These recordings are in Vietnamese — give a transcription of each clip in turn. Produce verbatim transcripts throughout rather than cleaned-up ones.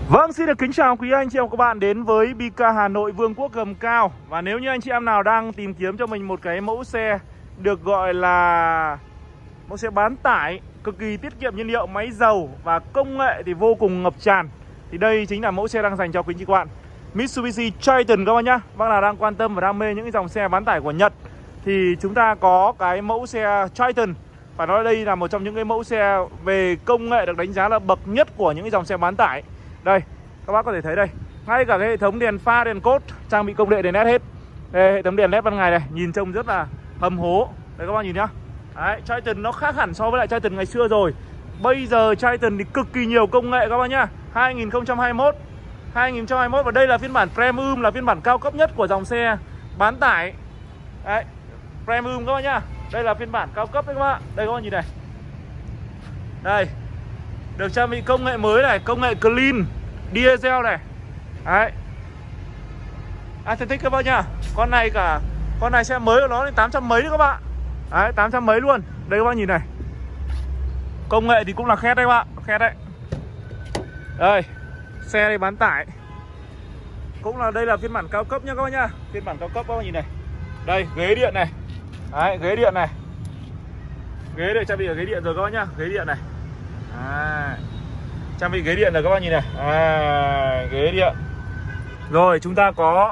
Vâng, xin được kính chào quý anh chị em và các bạn đến với bê ca Hà Nội Vương quốc gầm cao. Và nếu như anh chị em nào đang tìm kiếm cho mình một cái mẫu xe được gọi là mẫu xe bán tải, cực kỳ tiết kiệm nhiên liệu, máy dầu và công nghệ thì vô cùng ngập tràn, thì đây chính là mẫu xe đang dành cho quý anh chị các bạn. Mitsubishi Triton các bạn nhá. Bác nào đang quan tâm và đam mê những cái dòng xe bán tải của Nhật thì chúng ta có cái mẫu xe Triton. Phải nói đây là một trong những cái mẫu xe về công nghệ được đánh giá là bậc nhất của những cái dòng xe bán tải. Đây, các bác có thể thấy đây, ngay cả cái hệ thống đèn pha, đèn cốt trang bị công nghệ đèn led hết. Đây, hệ thống đèn led ban ngày này, nhìn trông rất là hầm hố. Đây các bác nhìn nhá. Đấy, Triton nó khác hẳn so với lại Triton ngày xưa rồi. Bây giờ Triton thì cực kỳ nhiều công nghệ các bác nhá. hai nghìn không trăm hai mươi mốt hai nghìn không trăm hai mươi mốt và đây là phiên bản Premium, là phiên bản cao cấp nhất của dòng xe bán tải. Đấy, Premium các bác nhá. Đây là phiên bản cao cấp đấy các bác. Đây các bác nhìn này. Đây, được trang bị công nghệ mới này, công nghệ clean diesel này. Đấy, Authentic các bác nhá. Con này cả con này xe mới của nó đến tám trăm mấy đấy các bạn. Đấy, tám trăm mấy luôn. Đây các bác nhìn này. Công nghệ thì cũng là khét đấy các bạn, khét đấy. Đây, xe này bán tải. Cũng là đây là phiên bản cao cấp nhá các bác nhá. Phiên bản cao cấp các bác nhìn này. Đây, ghế điện này. Đấy, ghế điện này. Ghế được trang bị ở ghế điện rồi các bác nhá, ghế điện này. À, trang bị ghế điện rồi các bác nhìn này. À, ghế điện. Rồi chúng ta có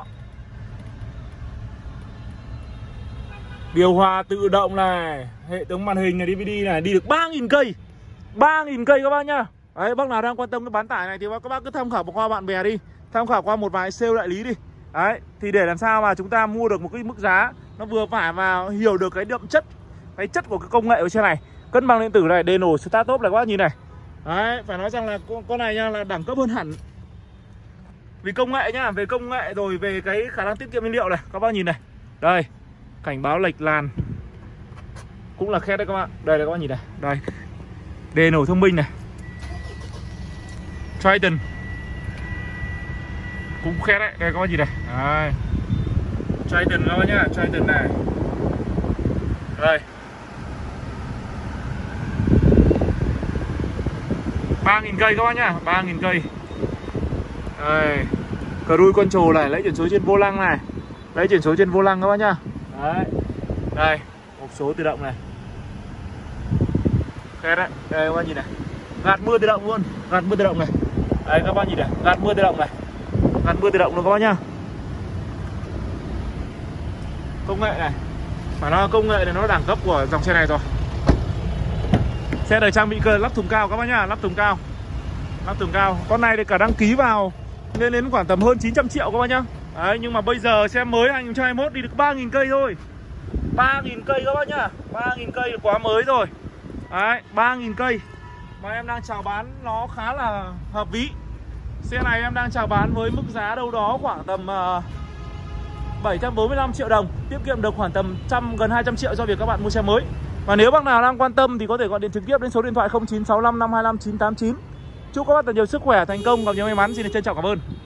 điều hòa tự động này, hệ thống màn hình này, đê vê đê này, đi được ba nghìn cây. ba nghìn cây các bác nhá. Đấy, bác nào đang quan tâm cái bán tải này thì các bác cứ tham khảo qua bạn bè đi, tham khảo qua một vài sale đại lý đi. Đấy, thì để làm sao mà chúng ta mua được một cái mức giá nó vừa phải và hiểu được cái đậm chất, cái chất của cái công nghệ của xe này. Cân bằng điện tử này, đề nổ start top này các bác nhìn này. Đấy, phải nói rằng là con, con này nha là đẳng cấp hơn hẳn. Vì công nghệ nhá, về công nghệ rồi về cái khả năng tiết kiệm nhiên liệu này, các bác nhìn này. Đây, cảnh báo lệch làn cũng là khét đấy các bạn. Đây là các bác nhìn này. Đây, đề nổ thông minh này. Triton cũng khét đấy, đây các bác nhìn này. Đây, Triton các bác nhá, Triton này. Đây, ba nghìn cây các bác nhá, ba nghìn cây. Đây, cruise control này, lấy chuyển số trên vô lăng này. Lấy chuyển số trên vô lăng các bác nhá. Đấy. Đây, hộp số tự động này. Khét đấy. Đây các bác nhìn này. Gạt mưa tự động luôn, gạt mưa tự động này. Đây các bác nhìn này, gạt mưa tự động này. Gạt mưa tự động luôn các bác nhá. Công nghệ này, phải nói công nghệ này nó đẳng cấp của dòng xe này rồi. Xe này trang bị cơ lắp thùng cao các bác nhá, lắp thùng cao. Lắp thùng cao. Con này thì cả đăng ký vào lên đến khoảng tầm hơn chín trăm triệu các bác nhá. Đấy, nhưng mà bây giờ xe mới hai nghìn không trăm hai mươi mốt đi được ba nghìn cây thôi. ba nghìn cây các bác nhá. ba nghìn cây là quá mới rồi. Đấy, ba nghìn cây mà em đang chào bán nó khá là hợp lý. Xe này em đang chào bán với mức giá đâu đó khoảng tầm uh, bảy trăm bốn mươi lăm triệu đồng, tiết kiệm được khoảng tầm trăm gần hai trăm triệu cho việc các bạn mua xe mới. Và nếu bác nào đang quan tâm thì có thể gọi điện trực tiếp đến số điện thoại không chín sáu năm năm hai năm chín tám chín. Chúc các bác thật nhiều sức khỏe, thành công, gặp nhiều may mắn. Xin được trân trọng cảm ơn.